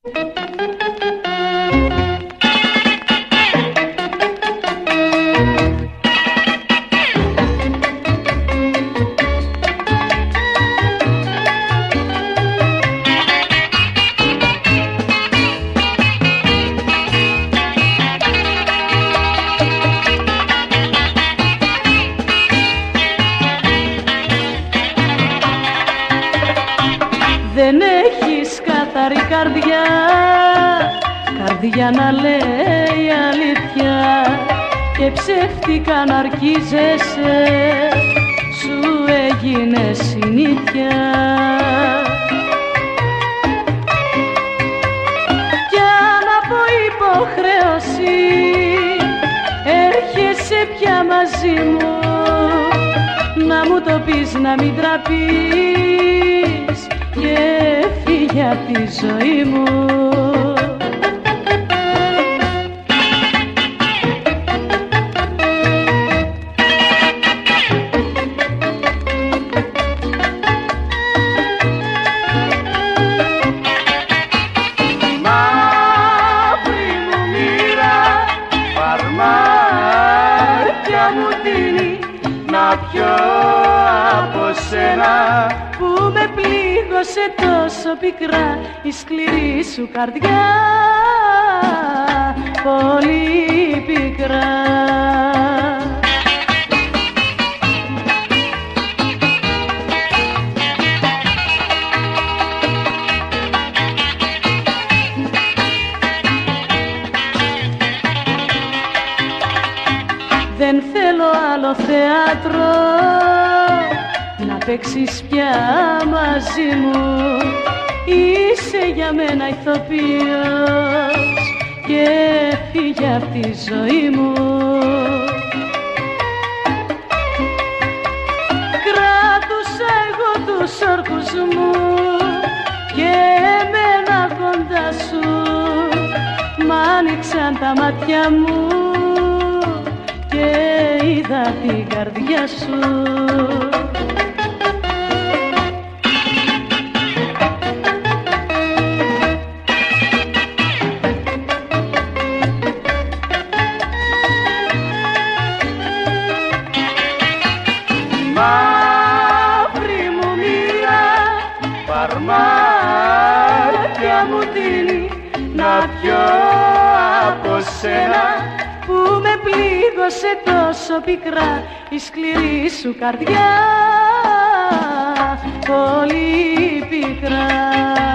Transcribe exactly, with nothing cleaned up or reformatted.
Δεν έχεις καθαρή καρδιά, καρδιά να λέει αλήθεια και ψεύτικα να αρκίζεσαι, σου έγινε συνήθεια. Κι αν από υποχρέωση έρχεσαι πια μαζί μου, να μου το πεις, να μην τραπείς και φύγε απ' τη ζωή μου. Μαύρη μου μοίρα, φαρμάκια μου δίνει να πιω από σένα, Που με πλήγωσε τόσο πικρά η σκληρή σου καρδιά, πολύ πικρά. Δεν θέλω άλλο θέατρο να παίξεις πια μαζί μου, είσαι για μένα ηθοποιός και φύγε απ' τη ζωή μου. Κράτουσα εγώ τους όρκους μου και έμενα κοντά σου, μ' άνοιξαν τα μάτια μου και είδα την καρδιά σου. μαύρη μου μοίρα, φαρμάκια μου δίνει να πιω από σένα, Που με πλήγωσε τόσο πικρά η σκληρή σου καρδιά, πολύ πικρά.